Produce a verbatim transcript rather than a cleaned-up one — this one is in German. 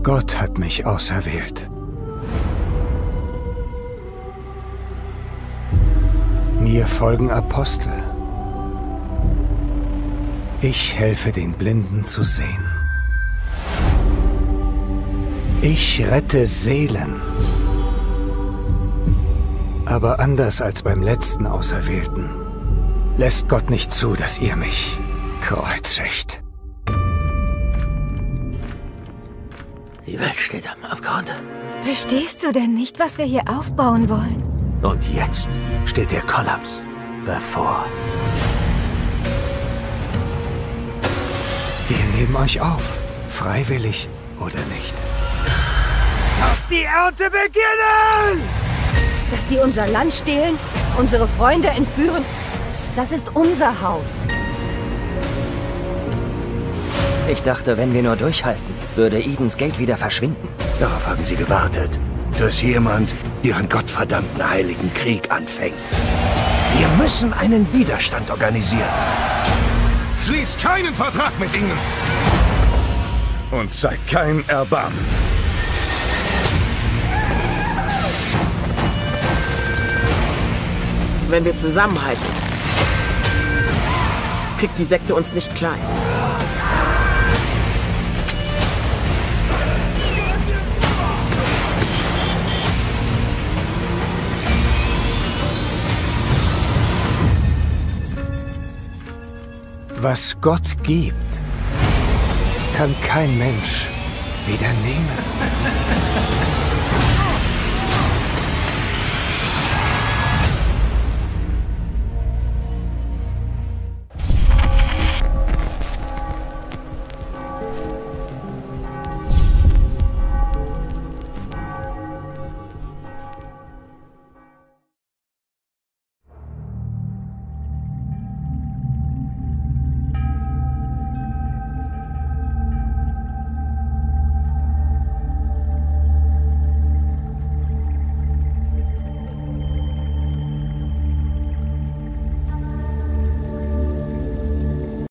Gott hat mich auserwählt. Mir folgen Apostel. Ich helfe den Blinden zu sehen. Ich rette Seelen. Aber anders als beim letzten Auserwählten, lässt Gott nicht zu, dass ihr mich kreuzigt. Die Welt steht am Abgrund. Verstehst du denn nicht, was wir hier aufbauen wollen? Und jetzt steht der Kollaps bevor. Wir nehmen euch auf, freiwillig oder nicht. Lass die Ernte beginnen! Dass die unser Land stehlen, unsere Freunde entführen, das ist unser Haus. Ich dachte, wenn wir nur durchhalten, würde Edens Gate wieder verschwinden. Darauf haben sie gewartet, dass jemand ihren gottverdammten heiligen Krieg anfängt. Wir müssen einen Widerstand organisieren. Schließ keinen Vertrag mit ihnen! Und zeig kein Erbarmen. Wenn wir zusammenhalten, kriegt die Sekte uns nicht klein. Was Gott gibt, kann kein Mensch wieder nehmen.